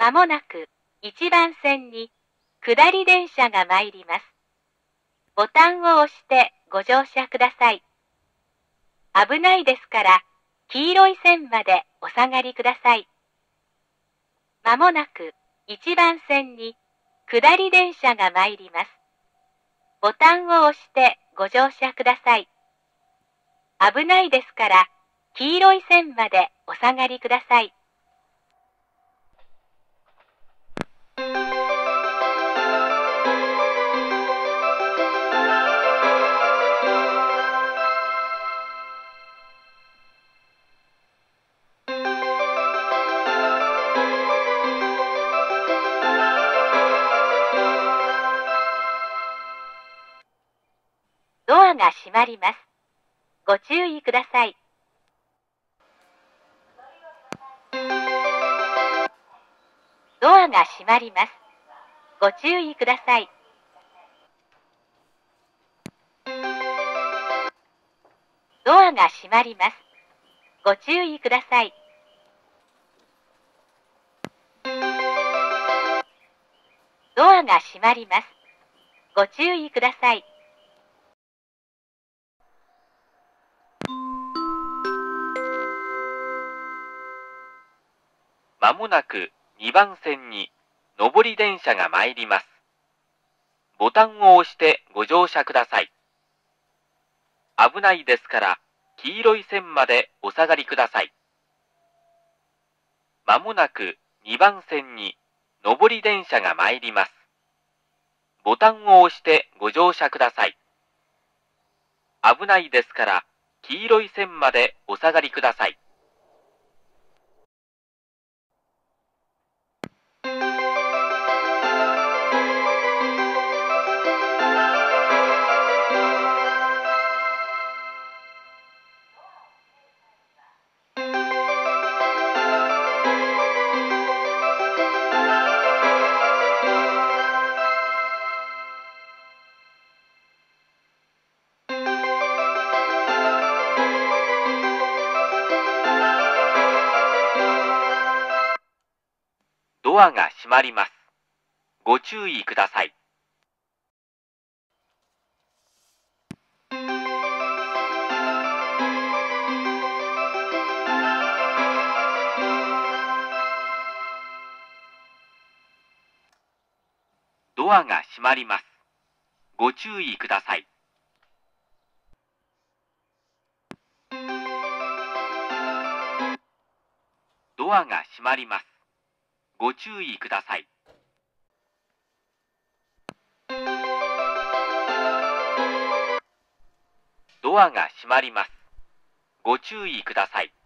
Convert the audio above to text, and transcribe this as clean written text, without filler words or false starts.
まもなく1番線に下り電車が参ります。ボタンを押してご乗車ください。危ないですから黄色い線までお下がりください。まもなく1番線に下り電車が参ります。ボタンを押してご乗車ください。危ないですから黄色い線までお下がりください。ドアが閉まります。ご注意ください。ドアが閉まります。ご注意ください。ドアが閉まります。ご注意ください。ドアが閉まります。ご注意ください。 まもなく2番線に上り電車が参ります。ボタンを押してご乗車ください。危ないですから黄色い線までお下がりください。まもなく2番線に上り電車が参ります。ボタンを押してご乗車ください。危ないですから黄色い線までお下がりください。ドアが閉まります。ご注意ください。ドアが閉まります。ご注意ください。ドアが閉まります。ご注意ください。ドアが閉まります。ご注意ください。